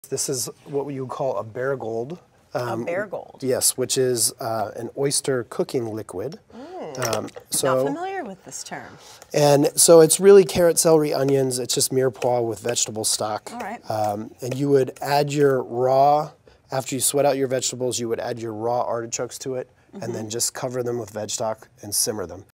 This is what you would call a Barigoule. A Barigoule? Yes, which is an oyster cooking liquid. Not familiar with this term. And so it's really carrot, celery, onions. It's just mirepoix with vegetable stock. All right. And you would add your raw, after you sweat out your vegetables, you would add your raw artichokes to it, and then just cover them with veg stock and simmer them.